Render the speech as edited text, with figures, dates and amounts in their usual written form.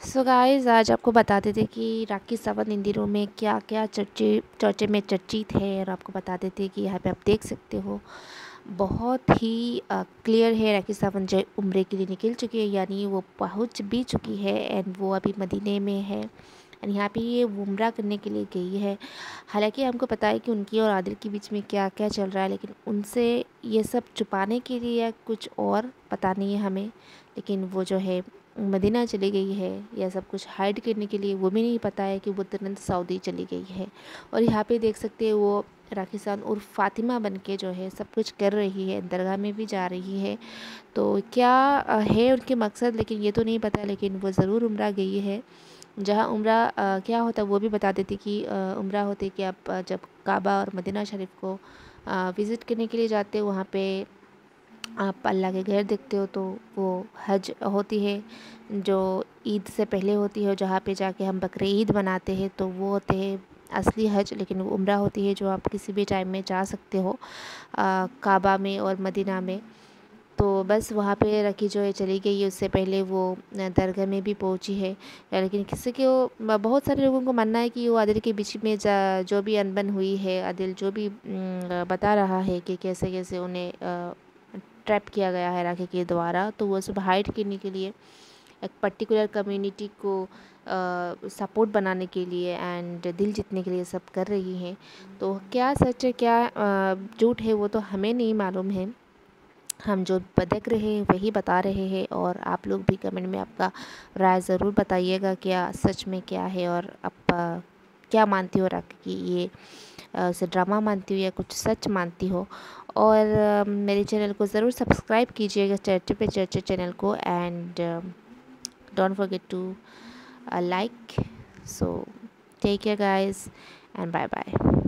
So guys आज आपको बता देते कि राखी सावंत इन दिनों में क्या क्या चर्चे में चर्चित है। और आपको बता देते कि यहाँ पे आप देख सकते हो बहुत ही क्लियर है। राखी सावंत जो उम्रे के लिए निकल चुकी है, यानी वो पहुँच भी चुकी है एंड वो अभी मदीने में है एंड यहाँ पे ये उम्रा करने के लिए गई है। हालांकि हमको पता है कि उनकी और आदिल के बीच में क्या क्या चल रहा है, लेकिन उनसे ये सब छुपाने के लिए या कुछ और पता नहीं है हमें। लेकिन वो जो है मदीना चली गई है या सब कुछ हाइड करने के लिए, वो भी नहीं पता है कि वो तुरंत सऊदी चली गई है। और यहाँ पे देख सकते हैं वो राखी सावंत उर्फ फातिमा बन के जो है सब कुछ कर रही है, दरगाह में भी जा रही है। तो क्या है उनके मकसद, लेकिन ये तो नहीं पता। लेकिन वो ज़रूर उम्रा गई है। जहाँ उम्रा क्या होता है वो भी बता देती कि उम्रा होते कि आप जब काबा और मदीना शरीफ को विज़िट करने के लिए जाते हो, वहाँ पे आप अल्लाह के घर देखते हो, तो वो हज होती है जो ईद से पहले होती है। जहाँ पे जाके हम बकरे ईद मनाते हैं, तो वो होते हैं असली हज। लेकिन वो उम्रा होती है जो आप किसी भी टाइम में जा सकते हो काबा में और मदीना में। तो बस वहाँ पे रखी जो है चली गई है। उससे पहले वो दरगाह में भी पहुँची है। लेकिन किसी के वो बहुत सारे लोगों को मानना है कि वो आदिल के बीच में जो भी अनबन हुई है, आदिल जो भी बता रहा है कि कैसे कैसे उन्हें ट्रैप किया गया है राखी के द्वारा, तो वो सब हाइड करने के लिए एक पर्टिकुलर कम्युनिटी को सपोर्ट बनाने के लिए एंड दिल जीतने के लिए सब कर रही हैं। तो क्या सच है क्या झूठ है वो तो हमें नहीं मालूम है। हम जो देख रहे हैं वही बता रहे हैं। और आप लोग भी कमेंट में आपका राय ज़रूर बताइएगा क्या सच में क्या है, और आप क्या मानती हो राखी की ये उसे ड्रामा मानती हो या कुछ सच मानती हो। और मेरे चैनल को ज़रूर सब्सक्राइब कीजिएगा, चर्चे पे चर्चे चैनल को। And don't forget to like. So take care guys and bye bye.